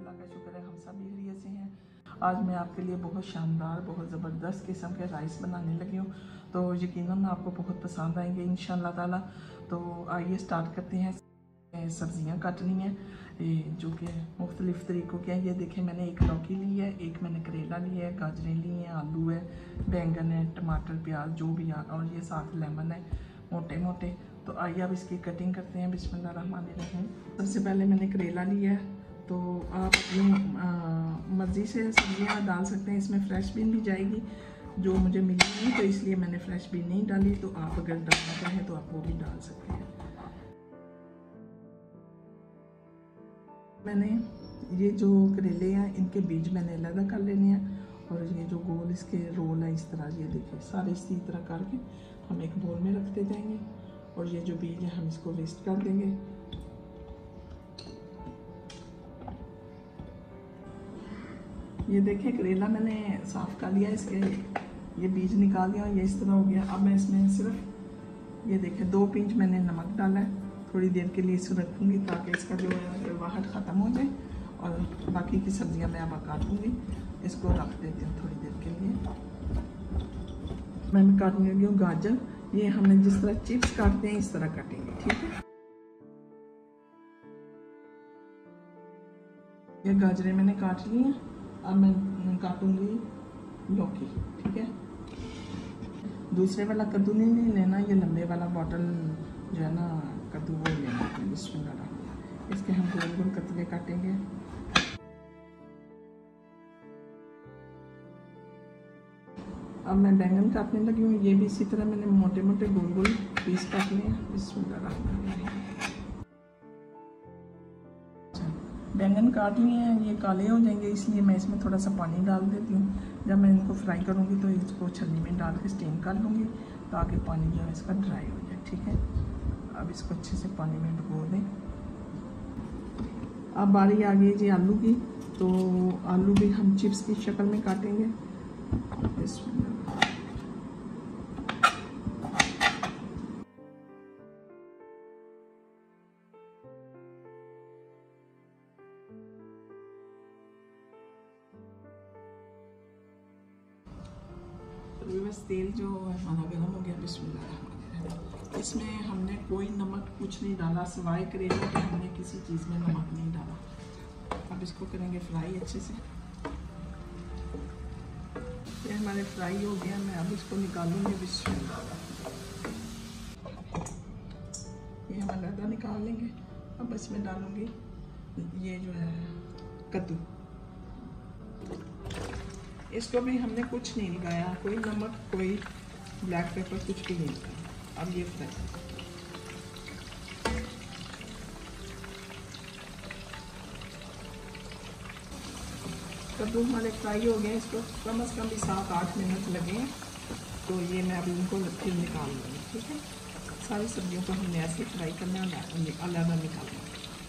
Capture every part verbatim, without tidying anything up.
अल्लाह का शुक्र है हम सब खैरियत से हैं। आज मैं आपके लिए बहुत शानदार बहुत ज़बरदस्त किस्म के राइस बनाने लगी हूँ, तो यकीनन आपको बहुत पसंद आएंगे इंशाअल्लाह ताला। तो आइए स्टार्ट करते हैं। सब्जियां काटनी है जो कि मुख्तलिफ़ तरीक़ों के हैं। ये देखें, मैंने एक लौकी ली है, एक मैंने करेला लिया है, गाजरें ली हैं, आलू है, बैंगन है, टमाटर, प्याज जो भी आ, और ये साथ लेमन है मोटे मोटे। तो आइए अब इसकी कटिंग करते हैं। बिस्मिल्लाह रहमान रहीम। सबसे पहले मैंने करेला लिया है, तो आप अपनी मर्ज़ी से सब्जियाँ डाल सकते हैं। इसमें फ़्रेश बीन भी जाएगी जो मुझे मिली नहीं, तो इसलिए मैंने फ़्रेश बीन नहीं डाली। तो आप अगर डालना चाहें तो आप वो भी डाल सकते हैं। मैंने ये जो करेले हैं इनके बीज मैंने अलग कर लेने हैं, और ये जो गोल इसके रोल है इस तरह, ये देखिए सारे इसी तरह करके हम एक बोल में रखते जाएंगे, और ये जो बीज है हम इसको वेस्ट कर देंगे। ये देखिए करेला मैंने साफ़ कर लिया, इसके ये बीज निकाल दिया, ये इस तरह हो गया। अब मैं इसमें सिर्फ ये देखिए दो पिंच मैंने नमक डाला है। थोड़ी देर के लिए इसको रखूँगी ताकि इसका जो है वाहट ख़त्म हो जाए, और बाकी की सब्जियां मैं अब काटूँगी। इसको रख देती हूँ थोड़ी देर के लिए। मैं काटने लगी हूँ गाजर। ये हमने जिस तरह चिप्स काटते हैं इस तरह काटेंगे, ठीक है। ये गाजरें मैंने काट ली हैं, अब मैं काटूँगी लौकी, ठीक है। दूसरे वाला कद्दू नहीं लेना, ये लंबे वाला बॉटल जो है ना कद्दू वो लेना है। बिस्मिल्लाह। इसके हम गोल गोल कतले काटेंगे। अब मैं बैंगन काटने लगी हूँ। ये भी इसी तरह मैंने मोटे मोटे गोल गोल पीस काटने हैं। बिस्मिल्लाह। बैंगन काट लिए हैं, ये काले हो जाएंगे, इसलिए मैं इसमें थोड़ा सा पानी डाल देती हूँ। जब मैं इनको फ्राई करूँगी तो इसको छन्नी में डाल के स्टीम कर लूँगी ताकि पानी जो है इसका ड्राई हो जाए, ठीक है। अब इसको अच्छे से पानी में डुबो दें। अब बारी आ गई जी आलू की, तो आलू भी हम चिप्स की शक्ल में काटेंगे। इसमें बस तेल जो हमारा गर्म हो गया। बिस्मिल्लाह। इसमें हमने कोई नमक कुछ नहीं डाला, सिवाय करेले के हमने किसी चीज़ में नमक नहीं डाला। अब इसको करेंगे फ्राई अच्छे से। ये हमारे फ्राई हो गया, मैं अब इसको निकालूंगी। बिस्मिल्लाह। ये हम अलग निकाल लेंगे। अब इसमें डालूंगी ये जो है कद्दू। इसको भी हमने कुछ नहीं लगाया, कोई नमक कोई ब्लैक पेपर कुछ भी नहीं लगाया। अब ये फ्राई कद्दू हमारे फ्राई हो गए। इसको कम से कम भी सात आठ मिनट लगे, तो ये मैं अभी इनको फिर निकाल लूँगी, ठीक है। सारी सब्जियों को हमने ऐसे फ्राई करना है, अलग निकालना।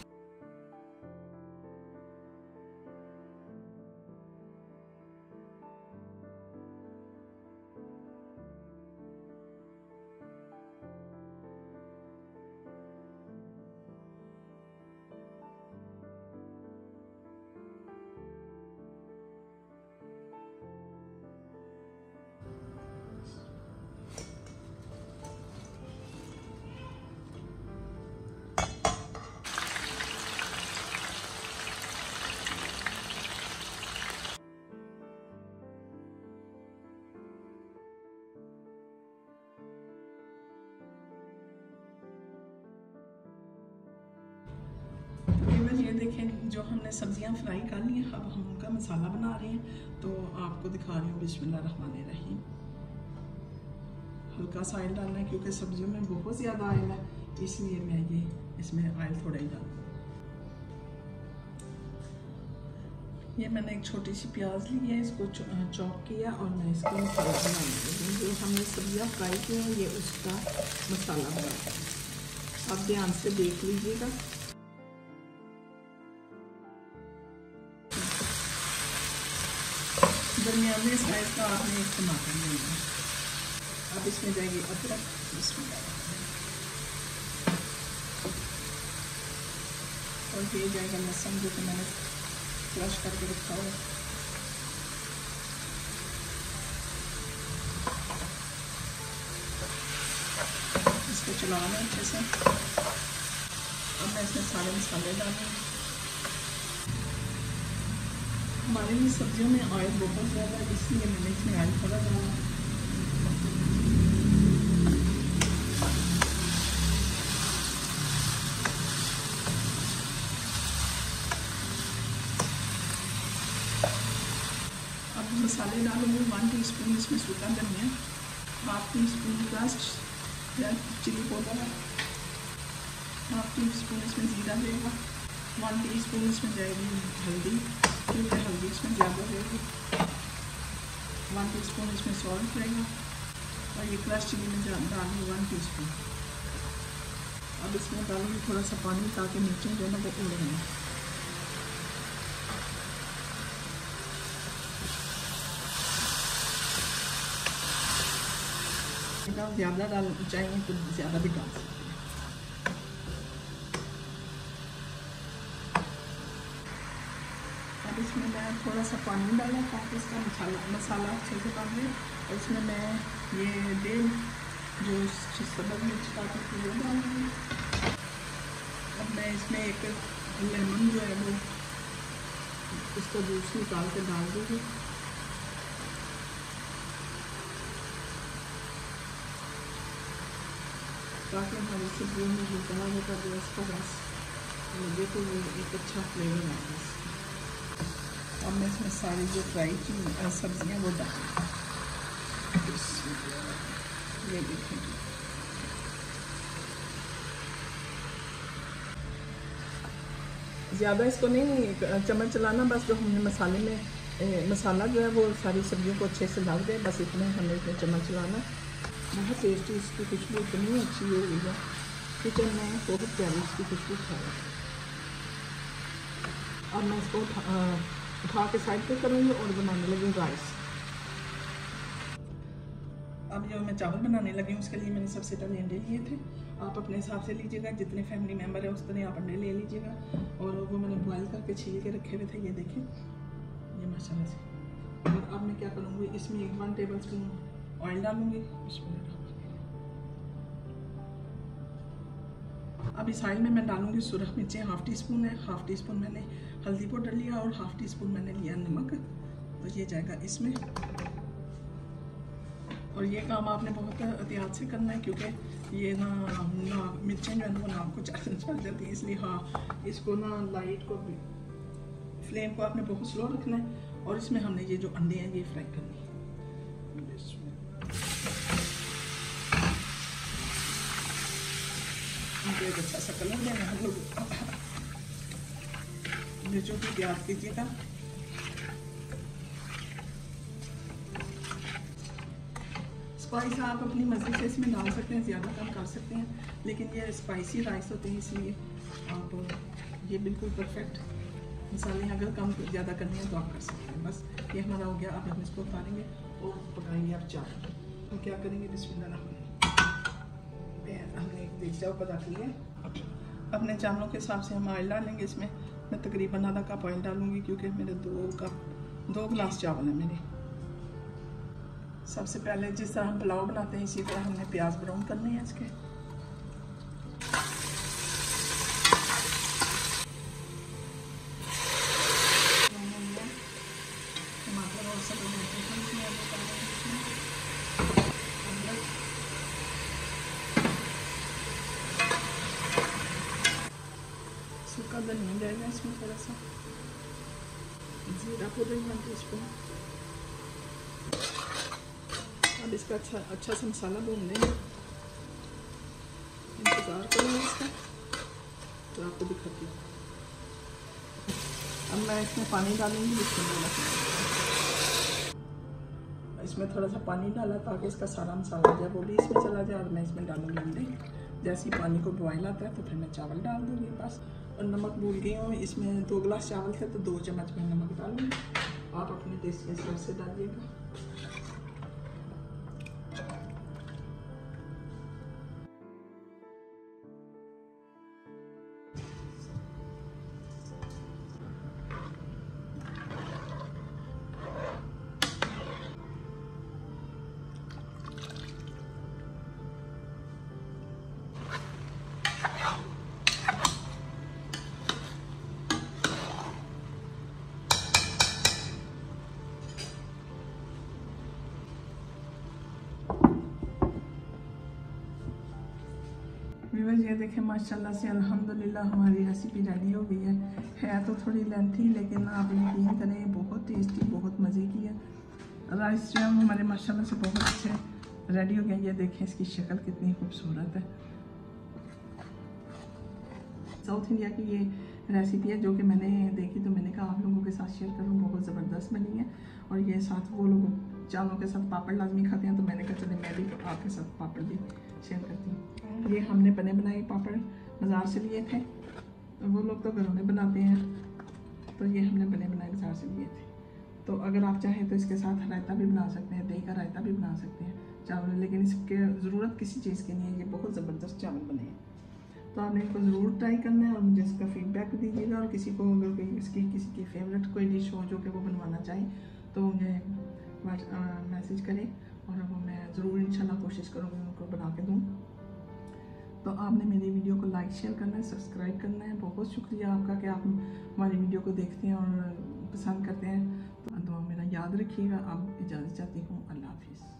ये देखें जो हमने सब्जियां फ्राई कर ली हैं, अब हम उनका मसाला बना रहे हैं। तो आपको दिखा रही हूँ। बिस्मिल्लाह रहमान रहीम। हल्का सा ऑयल डालना है क्योंकि सब्जियों में बहुत ज़्यादा ऑयल है, इसलिए मैं ये इसमें ऑयल थोड़ा ही डालूँ। ये मैंने एक छोटी सी प्याज ली है, इसको चॉप किया और मैं इसको मसाला बनाऊँगी। जो हमने सब्जियां फ्राई की हैं ये उसका मसाला बनाते हैं। आप ध्यान से देख लीजिएगा। दरमियाने साइज का आपने एक टमाटर लेना है। अब इसमें जाएगी अदरक। इसमें और ये जाएगा लहसुन जो कि मैंने क्रश करके रखा हुआ। इसको चलाना है अच्छे से। अब मैं इसमें सारे मसाले डालूँगी। हमारे लिए सब्जियों में ऑयल बहुत ज़्यादा है, इसलिए मैंने इसमें ऑयल थोड़ा डाला। अब मसाले डालूंगी। वन टीस्पून इसमें सूखा धनिया, हाफ टी स्पून क्रस्ट या चिली पाउडर है, हाफ टी स्पून इसमें जीरा रहेगा, वन टीस्पून इसमें जाएगी हल्दी क्योंकि हल्दी इसमें ज़्यादा रहेगी, वन टीस्पून इसमें सॉल्ट रहेगा और ये क्रश चिली में डालूँगी वन टीस्पून। अब इसमें डालूँगी थोड़ा सा पानी ताकि मिर्चें जो है ना वो उड़े। ज़्यादा डाल चाहिए तो ज़्यादा भी डाल सकते हैं। अब इसमें मैं थोड़ा सा पानी डाला ताकि इसका मसाला मसाला अच्छे से बन जाए। और इसमें मैं ये डेढ़ जो सब्ज़ मिर्च काटी थी वो डालूँगी। अब मैं इसमें एक लेमन जो है वो इसका जूस निकाल के डाल दूँगी। ताकि हमारी सब्जियों में जो बना होगा जो इसका रस लगे तो वो एक अच्छा फ्लेवर आएगा इसका। अब मैं इसमें सारी जो फ्राई की सब्जियाँ वो डालूँगी। ये देखें, ज़्यादा इसको नहीं चम्मच चलाना, बस जो हमने मसाले में ए, मसाला जो है वो सारी सब्जियों को अच्छे से डाल दें, बस इतने हमने इसमें चम्मच चलाना। बहुत टेस्टी इसकी खुशबू इतनी अच्छी हो गई है किचन में, बहुत प्यारी इसकी खुशबू है। अब मैं इसको उठा, उठा के साइड पे करूँगी और बनाने लगी राइस। अब जो मैं चावल बनाने लगी हूँ उसके लिए मैंने सबसे पहले अंडे लिए थे। आप अपने हिसाब से लीजिएगा, जितने फैमिली मेम्बर है उस तरह आप अंडे ले लीजिएगा। और वो मैंने बॉयल करके छील के रखे हुए थे, ये देखें, ये माशाल्लाह से। और अब मैं क्या करूँगी, इसमें एक वन टेबल स्पून ऑयल डालूंगी। अब इस ऑयल में मैं डालूंगी सुरख मिर्चें, हाफ टी स्पून है, हाफ टी स्पून मैंने हल्दी पाउडर लिया और हाफ टी स्पून मैंने लिया नमक, तो ये जाएगा इसमें। और ये काम आपने बहुत एहतियात से करना है क्योंकि ये ना ना मिर्चें जो है ना वो नाक को चढ़ जाती है, इसलिए हाँ इसको ना लाइट को फ्लेम को आपने बहुत स्लो रखना है। और इसमें हमने ये जो अंडे हैं ये फ्राई करने हैं। एक अच्छा सा कलर देना हम लोग, मिर्चों की प्याज कीजिएगा। स्पाइस आप अपनी मर्जी से इसमें डाल सकते हैं, ज़्यादा कम कर सकते हैं, लेकिन ये स्पाइसी राइस होते हैं इसलिए आप ये बिल्कुल परफेक्ट मसाले अगर कम ज़्यादा करने हैं तो आप कर सकते हैं। बस ये हमारा हो गया। अब हम इसको उतारेंगे और पकाएंगे आप चावल। तो क्या करेंगे, बिस्मिल्लाह हमने एक देगचा ऊपर रख लिया। अपने चावलों के हिसाब से हम ऑयल डालेंगे। इसमें मैं तकरीबन आधा कप ऑयल डालूंगी क्योंकि मेरे दो कप दो गिलास चावल हैं मेरे। सबसे पहले जिस तरह हम पुलाव बनाते हैं इसी तरह हमने प्याज ब्राउन करने हैं इसके। टमाटर और सब सूखा धनिया जाएगा इसमें, थोड़ा सा जीरा पाउडर वन टी स्पून। अब इसका अच्छा अच्छा सा मसाला भून लेंगे, इंतज़ार करेंगे इसका, तो आपको दिखाती हूँ। अब मैं इसमें पानी डालूंगी। इसमें थोड़ा सा पानी डाला ताकि इसका सारा मसाला जो है वो भी इसमें चला जाए। और मैं इसमें डालूंगी अंडे। जैसे ही पानी को बॉयल आता है तो फिर मैं चावल डाल दूँगी बस। और नमक भूल गई हूँ, इसमें दो गिलास चावल थे तो दो चम्मच में नमक डालूँगी। आप अपने टेस्ट के हिसाब से डालिएगा। व्यूअर्स ये देखें माशाल्लाह से अल्हम्दुलिल्लाह हमारी रेसिपी रेडी हो गई है है तो थोड़ी लेंथी, लेकिन आप यकीन करें बहुत टेस्टी, बहुत मज़े की है। राइस जो है हमारे माशाल्लाह से बहुत अच्छे रेडी हो गए। ये देखें इसकी शक्ल कितनी खूबसूरत है। साउथ इंडिया की ये रेसिपी है जो कि मैंने देखी तो मैंने कहा आप लोगों के साथ शेयर करूँ। बहुत ज़बरदस्त बनी है और ये साथ वो लोग चावलों के साथ पापड़ लाजमी खाते हैं, तो मैंने कहा चले मैं भी आपके साथ पापड़ भी शेयर करती हूँ। ये हमने बने बनाए पापड़ बाज़ार से लिए थे, वो लोग तो घरों में बनाते हैं, तो ये हमने बने बनाए बाज़ार से लिए थे। तो अगर आप चाहें तो इसके साथ रायता भी बना सकते हैं, दही का रायता भी बना सकते हैं चावल, लेकिन इसके ज़रूरत किसी चीज़ की नहीं है। ये बहुत ज़बरदस्त चावल बने हैं, तो आपने इनको ज़रूर ट्राई करना है और मुझे इसका फीडबैक दीजिएगा। और किसी को अगर कोई इसकी किसी की फेवरेट कोई डिश हो जो कि वो बनवाना चाहे तो मुझे मैसेज करें और वो मैं ज़रूर इंशाल्लाह कोशिश करूँगी उनको बना के दूँ। तो आपने मेरी वीडियो को लाइक शेयर करना है, सब्सक्राइब करना है। बहुत शुक्रिया आपका कि आप हमारी वीडियो को देखते हैं और पसंद करते हैं। तो दुआ मेरा याद रखिएगा। अब इजाज़त चाहती हूँ। अल्लाह हाफिज़।